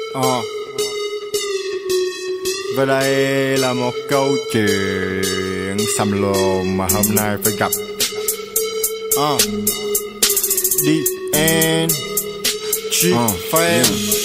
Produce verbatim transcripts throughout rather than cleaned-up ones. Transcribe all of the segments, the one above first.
Ờ Và đây là một câu chuyện xăm lồn mà hôm nay phải gặp. Ờ The end G fan.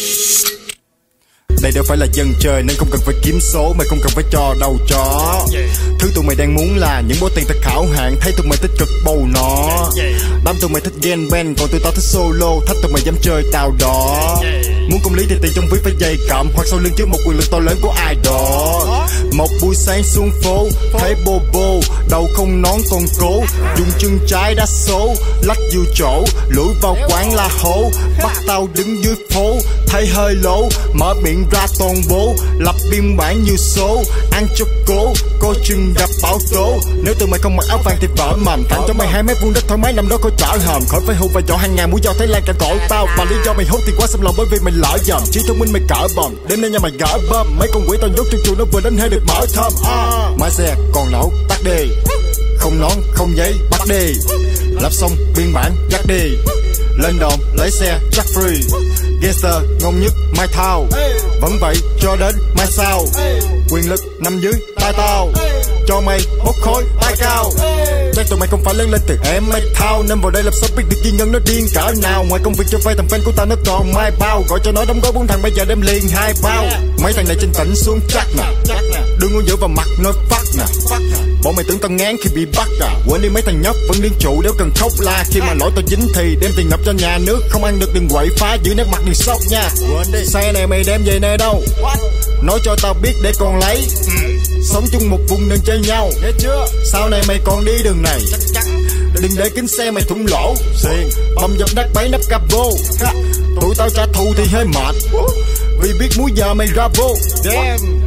Đây đâu phải là dân chơi nên không cần phải kiếm số, mày không cần phải cho đầu chó. Thứ tụi mày đang muốn là những bó tiền thật khảo hạn, thấy tụi mày tích cực bầu nó. Đám tụi mày thích gen band, còn tụi tao thích solo, thách tụi mày dám chơi tao đó. Muốn công lý thì tiền trong ví phải dày cộm, hoặc sau lưng chứa một quyền lực to lớn của ai đó. Một buổi sáng xuống phố, thấy bô bô, đầu không nón còn cố, dùng chân trái đá số, lách vô chỗ, lủi vào quán la hố. Bắt tao đứng dưới phố, thấy hơi lố, mở miệng ra toàn bố, lập biên bản như số, ăn cho cố, coi chừng gặp bão tố. Nếu tụi mày không mặc áo vàng thì vỡ mầm, tặng cho mày hai mét vuông đất thoải mái nằm đó coi trở hầm, khỏi phải hụt và dọ hàng ngàn mũi dao Thái Lan cả cổ tao. Và lý do mày hốt tiền quá xâm lòng bởi vì mày lỡ dầm, chỉ thông minh mày cỡ bầm, đêm nay nhà mày gỡ bơm, mấy con quỷ tao nhốt trong chuồng nó vừa đến hơi được mở thơm. À. Máy xe còn nổ tắt đi, không nón không giấy bắt đi, lập xong biên bản dắt đi, lên đồn lấy xe chắc free. Gangster ngon nhất mai thao, vẫn vậy cho đến mai sau, quyền lực nằm dưới tay tao, cho mày bốc khói tay cao. Chắc tụi mày không phải lớn lên từ em mai thao, nên vào đây làm sao biết được chi ngân nó điên cỡ nào. Ngoài công việc cho vay thằng fan của tao nó còn mai bao, gọi cho nó đóng gói bốn thằng bây giờ đem liền hai bao. Mấy thằng này trên tỉnh xuống chắc nè, đưa ngôn dữ vào mặt nói fuck nè. Bọn mày tưởng tao ngán khi bị bắt à, quên đi mấy thằng nhóc vẫn liên trụ đéo cần khóc la. Khi mà lỗi tao dính thì đem tiền nộp cho nhà nước, không ăn được đừng quậy phá, giữ nét mặt đừng sốc nha. Xe này mày đem về nơi đâu, nói cho tao biết để còn lấy. Sống chung một vùng đừng chơi nhau, sau này mày còn đi đường này, đừng để kính xe mày thủng lỗ. Xiên bầm dập đắt bấy nắp capo, tụi tao trả thù thì hơi mệt, vì biết múi giờ mày ra vô. Damn.